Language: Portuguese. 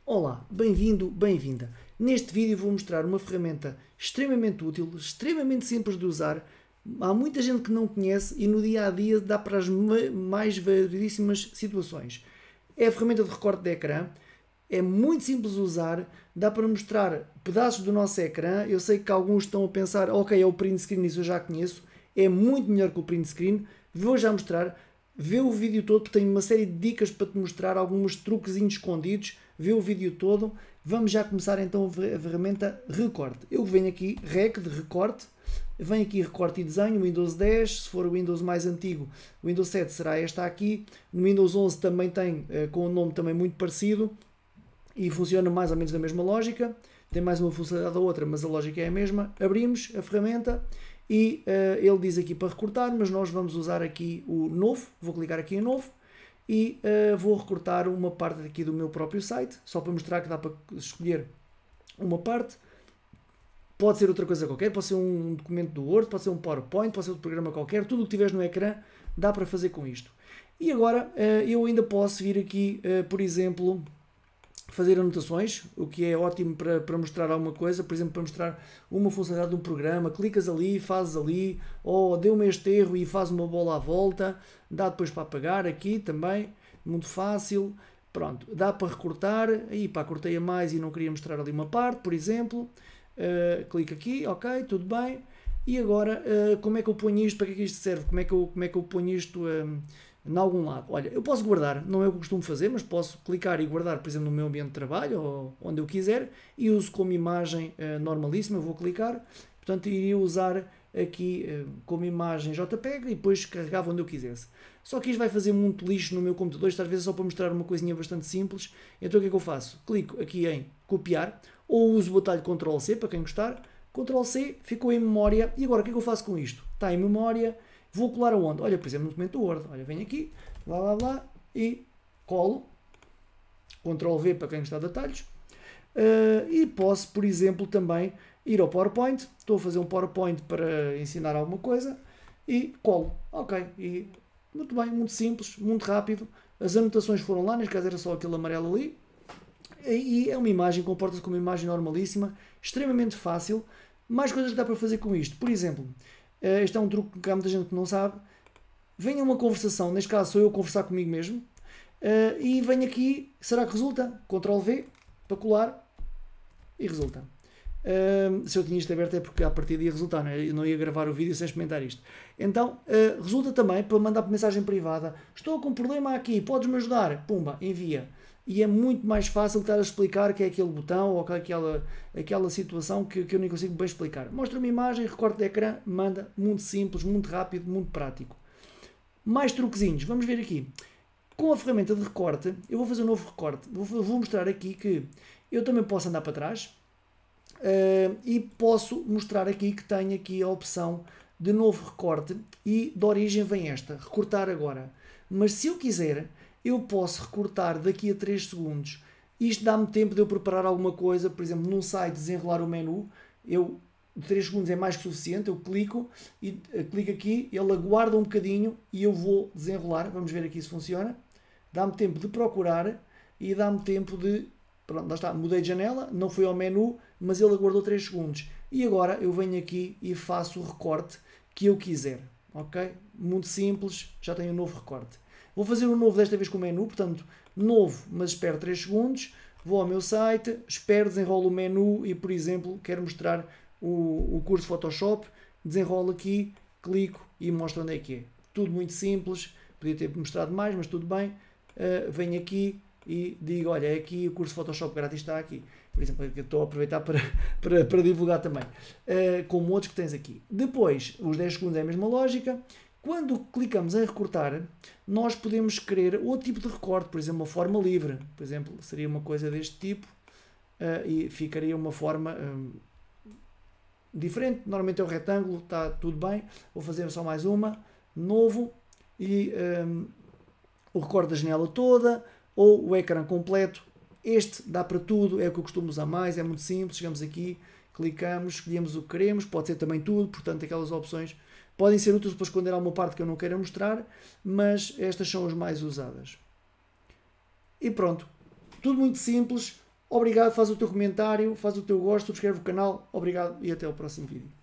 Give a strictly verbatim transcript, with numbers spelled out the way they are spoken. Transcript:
Olá, bem-vindo, bem-vinda. Neste vídeo vou mostrar uma ferramenta extremamente útil, extremamente simples de usar. Há muita gente que não conhece e no dia a dia dá para as mais variedíssimas situações. É a ferramenta de recorte de ecrã, é muito simples de usar, dá para mostrar pedaços do nosso ecrã. Eu sei que alguns estão a pensar, ok, é o print screen, isso eu já conheço, é muito melhor que o print screen. Vou já mostrar. Vê o vídeo todo, porque tenho uma série de dicas para te mostrar, alguns truquezinhos escondidos. Vê o vídeo todo. Vamos já começar então a ferramenta recorte. Eu venho aqui, rec de recorte, venho aqui recorte e desenho, Windows dez, se for o Windows mais antigo, o Windows sete será esta aqui. No Windows onze também tem, com um nome também muito parecido e funciona mais ou menos da mesma lógica. Tem mais uma funcionalidade da outra, mas a lógica é a mesma. Abrimos a ferramenta. E uh, ele diz aqui para recortar, mas nós vamos usar aqui o novo. Vou clicar aqui em novo e uh, vou recortar uma parte aqui do meu próprio site, só para mostrar que dá para escolher uma parte. Pode ser outra coisa qualquer, pode ser um documento do Word, pode ser um PowerPoint, pode ser outro programa qualquer, tudo o que tiveres no ecrã dá para fazer com isto. E agora uh, eu ainda posso vir aqui, uh, por exemplo, fazer anotações, o que é ótimo para, para mostrar alguma coisa, por exemplo, para mostrar uma funcionalidade de um programa, clicas ali, fazes ali, ou deu-me este erro e faz uma bola à volta, dá depois para apagar aqui também, muito fácil, pronto, dá para recortar, aí pá, cortei a mais e não queria mostrar ali uma parte, por exemplo, uh, clico aqui, ok, tudo bem, e agora, uh, como é que eu ponho isto, para que é que isto serve, como é que eu, como é que eu ponho isto um, em algum lado? Olha, eu posso guardar, não é o que eu costumo fazer, mas posso clicar e guardar, por exemplo, no meu ambiente de trabalho ou onde eu quiser e uso como imagem uh, normalíssima. Eu vou clicar, portanto, iria usar aqui uh, como imagem JPEG e depois carregava onde eu quisesse. Só que isto vai fazer muito lixo no meu computador, isto às vezes é só para mostrar uma coisinha bastante simples. Então o que é que eu faço? Clico aqui em copiar ou uso o atalho control C para quem gostar. control C, ficou em memória e agora o que é que eu faço com isto? Está em memória. Vou colar aonde? Olha, por exemplo, no documento do Word. Olha, venho aqui, lá, lá, lá, e colo. control V para quem gostar de atalhos. Uh, e posso, por exemplo, também ir ao PowerPoint. Estou a fazer um PowerPoint para ensinar alguma coisa. E colo. Ok. E muito bem, muito simples, muito rápido. As anotações foram lá, neste caso era só aquele amarelo ali. E, e é uma imagem, comporta-se como uma imagem normalíssima, extremamente fácil. Mais coisas que dá para fazer com isto. Por exemplo, Uh, este é um truque que há muita gente que não sabe. Venha uma conversação, neste caso sou eu a conversar comigo mesmo, uh, e venho aqui, será que resulta? control V para colar e resulta. Uh, se eu tinha isto aberto é porque à partida ia resultar, não é? Eu não ia gravar o vídeo sem experimentar isto. Então, uh, resulta também para mandar mensagem privada. Estou com um problema aqui, podes-me ajudar? Pumba, envia. E é muito mais fácil estar a explicar que é aquele botão ou aquela, aquela situação que, que eu nem consigo bem explicar. Mostra uma imagem, recorte de ecrã, manda, muito simples, muito rápido, muito prático. Mais truquezinhos, vamos ver aqui. Com a ferramenta de recorte, eu vou fazer um novo recorte. Vou, vou mostrar aqui que eu também posso andar para trás uh, e posso mostrar aqui que tenho aqui a opção de novo recorte e de origem vem esta, recortar agora. Mas se eu quiser, eu posso recortar daqui a três segundos. Isto dá-me tempo de eu preparar alguma coisa, por exemplo, num site desenrolar o menu, eu, três segundos é mais que suficiente, eu clico, e clico aqui, ele aguarda um bocadinho e eu vou desenrolar, vamos ver aqui se funciona. Dá-me tempo de procurar e dá-me tempo de, pronto, lá está, mudei de janela, não fui ao menu, mas ele aguardou três segundos. E agora eu venho aqui e faço o recorte que eu quiser, ok? Muito simples, já tenho um novo recorte. Vou fazer um novo desta vez com o menu, portanto, novo, mas espero três segundos. Vou ao meu site, espero, desenrolo o menu e, por exemplo, quero mostrar o, o curso de Photoshop. Desenrolo aqui, clico e mostro onde é que é. Tudo muito simples, podia ter mostrado mais, mas tudo bem. Uh, venho aqui e digo, olha, é aqui o curso de Photoshop grátis está aqui. Por exemplo, que eu estou a aproveitar para, para, para divulgar também. Uh, como outros que tens aqui. Depois, os dez segundos é a mesma lógica. Quando clicamos em recortar, nós podemos querer outro tipo de recorte, por exemplo, uma forma livre. Por exemplo, seria uma coisa deste tipo uh, e ficaria uma forma um, diferente. Normalmente é um retângulo, está tudo bem. Vou fazer só mais uma. Novo. E um, o recorte da janela toda ou o ecrã completo. Este dá para tudo, é o que eu costumo usar mais, é muito simples. Chegamos aqui, clicamos, escolhemos o que queremos. Pode ser também tudo, portanto, aquelas opções podem ser úteis para esconder alguma parte que eu não queira mostrar, mas estas são as mais usadas. E pronto, tudo muito simples, Obrigado, faz o teu comentário, faz o teu gosto, subscreve o canal. Obrigado e até ao próximo vídeo.